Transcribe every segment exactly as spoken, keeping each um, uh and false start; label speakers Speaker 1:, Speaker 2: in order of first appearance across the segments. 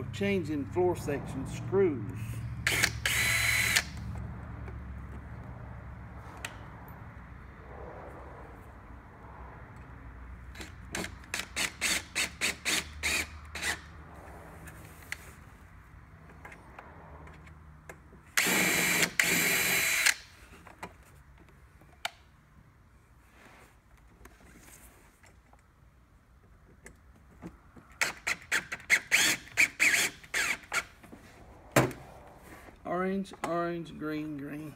Speaker 1: changing floor section screws. Orange, orange, green, green.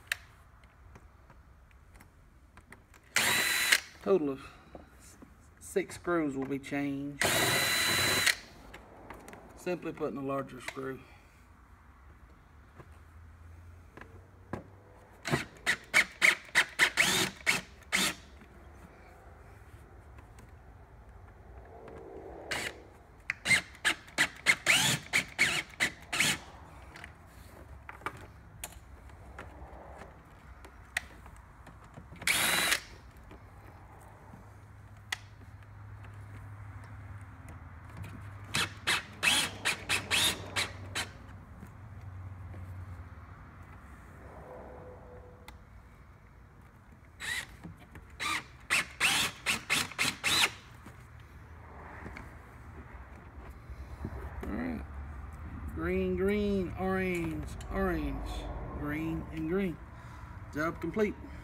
Speaker 1: Total of six screws will be changed. Simply putting a larger screw. Alright, green, green, orange, orange, green, and green. Job complete.